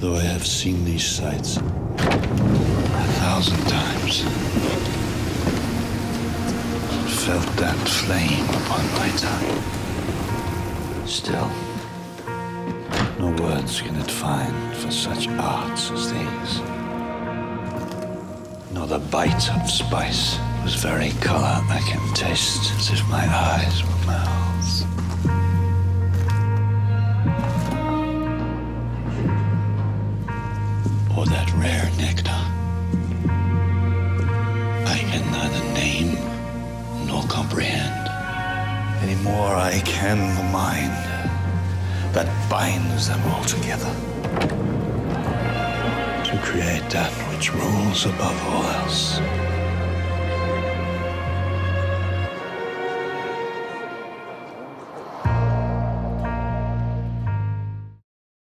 Though I have seen these sights 1,000 times, felt that flame upon my tongue. Still, no words can it find for such arts as these. Nor the bite of spice, whose very color I can taste as if my eyes were mouths. Or that rare nectar I can neither name nor comprehend. Any more I can the mind that binds them all together to create that which rules above all else.